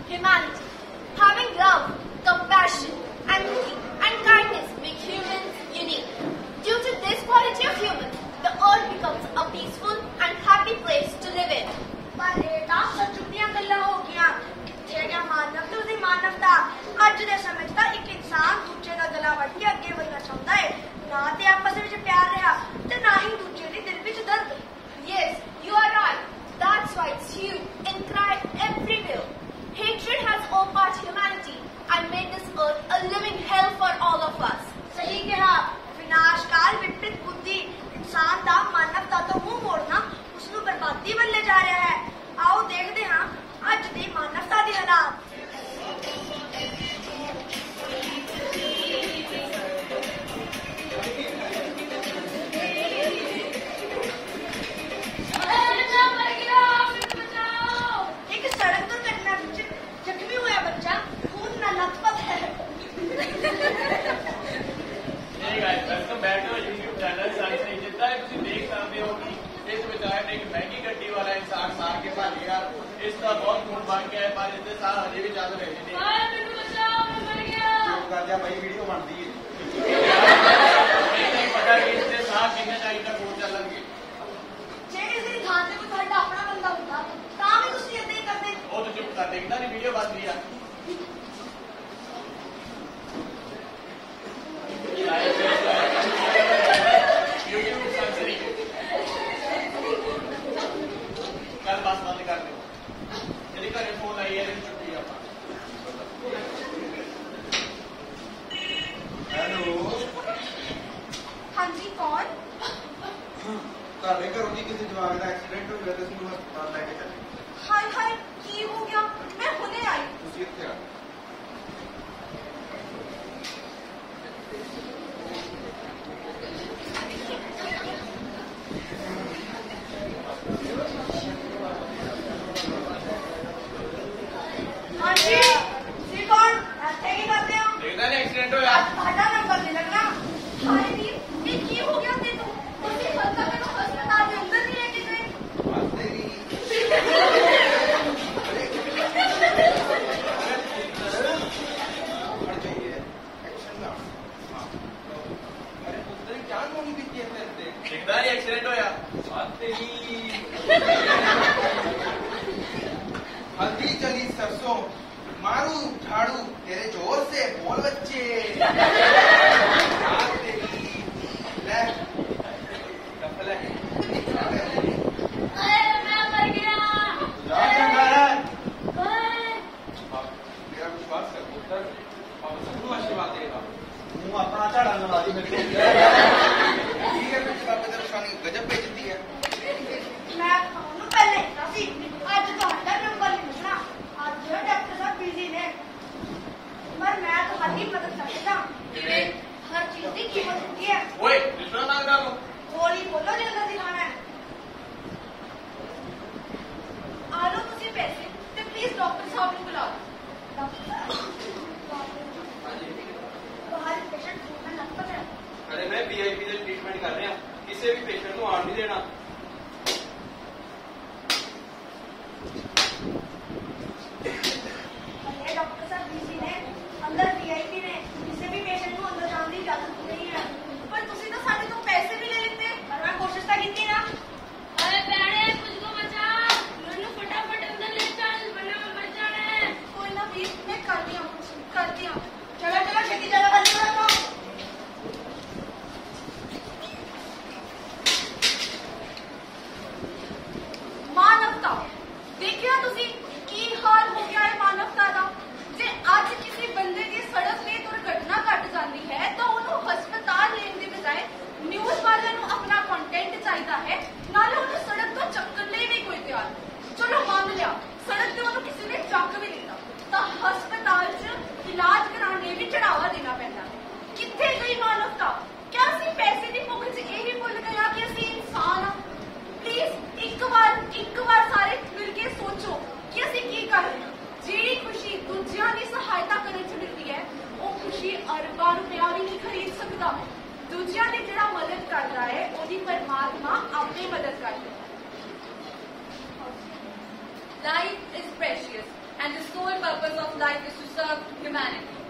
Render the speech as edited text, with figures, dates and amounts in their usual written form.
humanity. Having love, compassion, empathy, and kindness make humans unique. Due to this quality of humans, the earth becomes a peaceful and happy place to live in. पर बेटा सच्चुतियां गल्लां हो गया किथे गया मानवता दी मानवता अज दे समय च एक इंसान दूजे दा गला वट के अगे बढ़ना चाहता है ना ते आपस विच प्यार रहा ते ना ही दूजे दे दिल विच दर्द. Yes, you are right. That's why it's hue and cry everywhere. Hatred has overpowered humanity and made this earth a living hell for all of us. सही कहा. विनाशकाल विपरीत बुद्धि इंसान दा मानवता तो मुंह मोड़ना उसनु बर्बादी बल्ले जा रहा है. आओ देखते हाँ अज दी मानवता दी हालात. एक सड़क दुर्घटना विच जख्मी होया बच्चा खून नाल लथपथ है. Hey guys, welcome back to our YouTube channel. Science नहीं जितना है तुम देख सकते हो कि इस विचार एक महंगी गड्डी वाला इंसान सार के भागेगा. इसका बहुत खून बन गया है पर इसके साथ अजे भी चल रहे हैं. जा भाई वीडियो बनती है. नहीं पता कि इसके साथ कितने टाइम तक खून चलेंगे. जे किसी थां ते कोई ਤੁਹਾਡਾ ਆਪਣਾ ਬੰਦਾ ਹੁੰਦਾ ਤਾਂ ਵੀ ਤੁਸੀਂ ਇਦਾਂ ਹੀ ਕਰਦੇ. ਉਹ तो चुप कर देखता नहीं वीडियो बन रही है. YouTube सब्सक्राइब कल बस बंद कर दो. यदि घरे फोन आई है छुट्टी आप. हेलो हाँ जी कौन. ਤੁਹਾਡੇ ਘਰੋਂ ਦੀ ਕਿਸੇ ਜਵਾਕ ਦਾ ਐਕਸੀਡੈਂਟ ਹੋ ਗਿਆ ਤੇ ਤੁਸੀਂ ਹਸਪਤਾਲ ਲੈ ਕੇ ਚੱਲੇ. हाय हाय की हो गया. मैं हुने आई. ਤੁਸੀਂ ਇੱਥੇ ਆ. हाँ जी जी कौन ऐसे ही करते हो. देखदा नहीं एक्सीडेंट होया. ਤੁਹਾਡਾ ਨੰਬਰ ਨਹੀਂ ਲੱਗਣਾ. ਹਾਏ ਨੀ ਇਹ ਕੀ ਹੋ ਗਿਆ ਤੈਨੂੰ. ਤੁਸੀਂ ਹਸਪਤਾਲ ਦੇ ਅੰਦਰ ਨਹੀਂ ਲੈ ਕੇ ਗਏ. देखदा नहीं एक्सीडेंट होया. हल्दी चली सरसों मारू झाड़ू तेरे जोर से बोल बच्चे. मैं मर गया. मेरा विश्वास कर पुत्र सबको आशीर्वाद देगा. मुंह अपना झाड़ा लगा दी मेरे को. ठीक है कुछ बाबे दर्शानी गजब बेइज्जती है. मैं ਤੁਹਾਨੂੰ ਪਹਿਲੇ ਕਿਹਾ ਸੀ ਅੱਜ ਤੁਹਾਡਾ ਨੰਬਰ ਨਹੀਂ ਮਿਲਣਾ. ਅੱਜ ਡਾਕਟਰ ਸਾਹਿਬ ਬਿਜ਼ੀ ਨੇ ਪਰ ਮੈਂ ਤੁਹਾਡੀ ਮਦਦ ਕਰ ਸਕਦਾ. हर चीज की कीमत होती है. ओए दूसरा ना करो. गोली बोलो जितना दिखाना है. आ लो तुसी पैसे ते प्लीज डॉक्टर साहब को बुलाओ. बाहर पेशेंट में लखपत है. अरे मैं VIP ਦਾ ट्रीटमेंट कर रहा किसी भी पेशेंट ਨੂੰ ਆਉਣ ਨਹੀਂ ਦੇਣਾ. अरे डॉक्टर साहब बिजी ने अंदर VIP ने किसी भी पेशेंट को अंदर जाने की इजाजत नहीं है. पर तुसी तो साढ़े तो पैसे भी ले लेते पर मैं कोशिश तो की ना. अरे बैठे मुझको बचा मैंने फटाफट अंदर ले चल वरना मैं मर जाना है. कोई ना भी मैं करती हूँ. चलो चलो छेती जगह खाली करो. मानवता देखिया तुसी की हाल हो गया है मानवता का. जे आज किसी बंदे की सड़क ते दुर्घटना घट जाती है तो उन्होंने हस्पताल लेने की बजाय न्यूज वाले अपना कंटेंट चाहिए है नाले उन्हें सड़क तो चक्कर ले नहीं कोई तैयार. चलो मान लिया सड़क से उन्होंने किसी ने चक भी लिया तो हस्पताल च इलाज कराने भी चढ़ावा देना पैंदा. किथे गई मानवता. क्या असी पैसे की भुख च यह भी भुल गया कि असी इंसान हाँ. प्लीज एक बार सारे मिल के सोचो कि असी की कर रहे हैं. जी खुशी दूजिया की सहायता करने च मिलती है वो खुशी अरबा रुपया भी नहीं खरीद सकता. दूजिया की जरा मदद करता है वही परमात्मा अपनी मदद करता है. Life is precious and the sole purpose of life is to serve humanity.